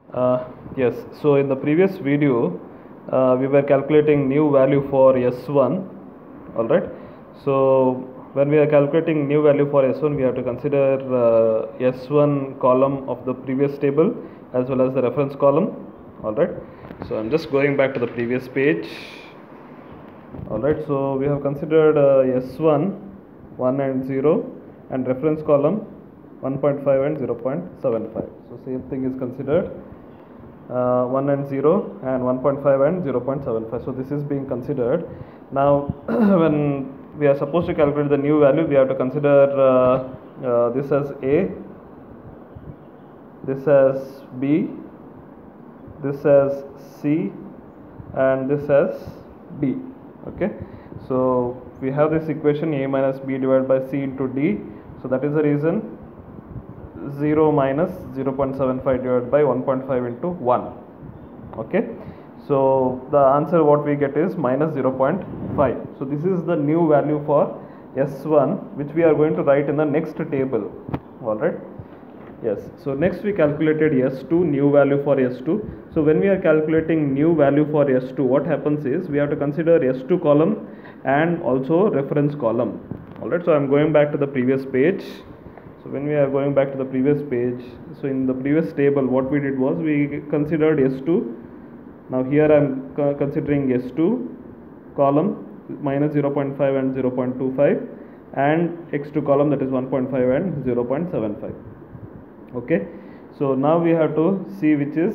Yes, so in the previous video we were calculating new value for S1. Alright, so when we are calculating new value for S1, we have to consider S1 column of the previous table as well as the reference column. Alright, so I'm just going back to the previous page. Alright, so we have considered S1 1 and 0 and reference column 1.5 and 0.75. So same thing is considered 1 and 0 and 1.5 and 0.75. So this is being considered. Now when we are supposed to calculate the new value, we have to consider this as A, this as B, this as C, and this as D. Okay, so we have this equation A minus B divided by C into D. So that is the reason 0 minus 0.75 divided by 1.5 into 1. Okay, so the answer what we get is minus 0.5. So this is the new value for S1, which we are going to write in the next table. Alright, yes, so next we calculated S2, new value for S2. So when we are calculating new value for S2, what happens is we have to consider S2 column and also reference column. Alright, so I am going back to the previous page. So when we are going back to the previous page, so in the previous table what we did was we considered S2. Now here I am considering S2 column minus 0.5 and 0.25 and X2 column, that is 1.5 and 0.75. Okay, so now we have to see which is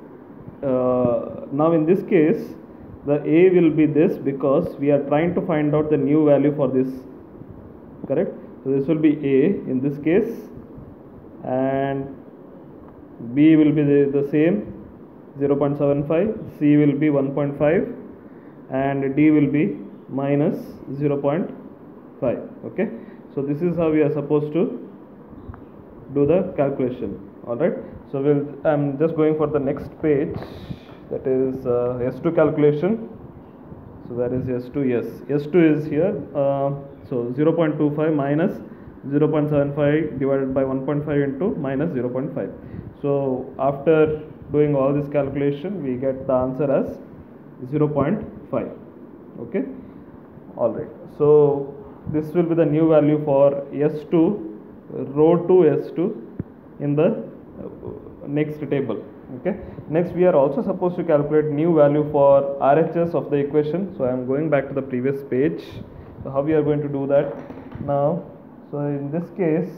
now in this case the A will be this, because we are trying to find out the new value for this, correct? So this will be A in this case, and B will be the same 0.75, C will be 1.5, and D will be minus 0.5. Okay, so this is how we are supposed to do the calculation. Alright, so I'm just going for the next page, that is S2 calculation. So where is S2? Yes, S2 is here. So 0.25 minus 0.75 divided by 1.5 into minus 0.5. So after doing all this calculation, we get the answer as 0.5. Okay, alright, so this will be the new value for S2, row 2 S2 in the next table. Okay, next we are also supposed to calculate new value for RHS of the equation. So I am going back to the previous page. So how we are going to do that now? So in this case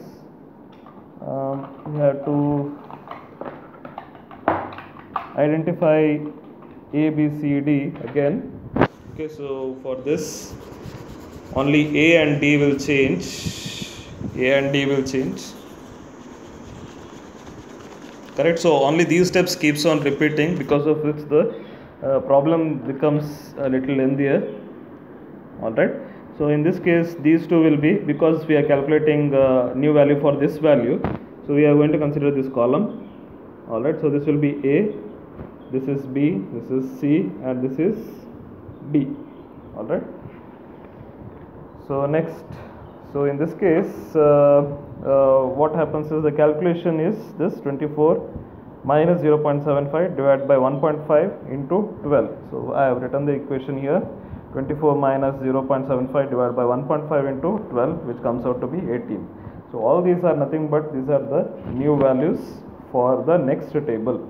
we have to identify A, B, C, D again. Okay, so for this only A and D will change. A and D will change. Correct, so only these steps keeps on repeating, because of which the problem becomes a little lengthier. Alright, so in this case these two will be, because we are calculating new value for this value, so we are going to consider this column. Alright, so this will be A, this is B, this is C, and this is D. Alright, so next, so in this case what happens is the calculation is this 24 minus 0.75 divided by 1.5 into 12. So I have written the equation here, 24 minus 0.75 divided by 1.5 into 12, which comes out to be 18. So all these are nothing but these are the new values for the next table.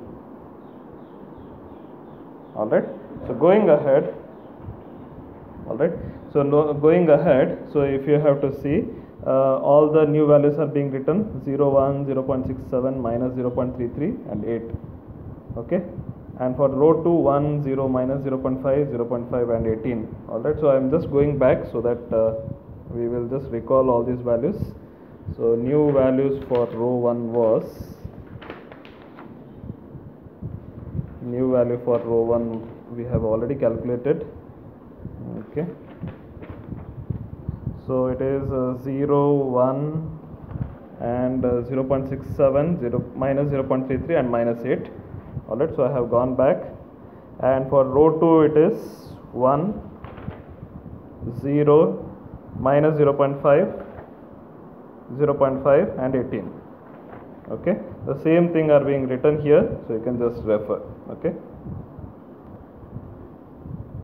Alright, so going ahead, alright, so going ahead, so if you have to see all the new values are being written 0, 1, 0.67, minus 0.33 and 8. Okay, and for row 2 1, 0, minus 0.5, 0.5 and 18. Alright, so I am just going back so that we will just recall all these values. So new values for row 1 was, new value for row 1 we have already calculated. Okay, so it is 0, 1 and 0.67, 0, minus 0.33 and minus 8. Alright, so I have gone back, and for row 2 it is 1, 0, minus 0.5, 0.5 and 18. Okay, the same thing are being written here, so you can just refer. Okay.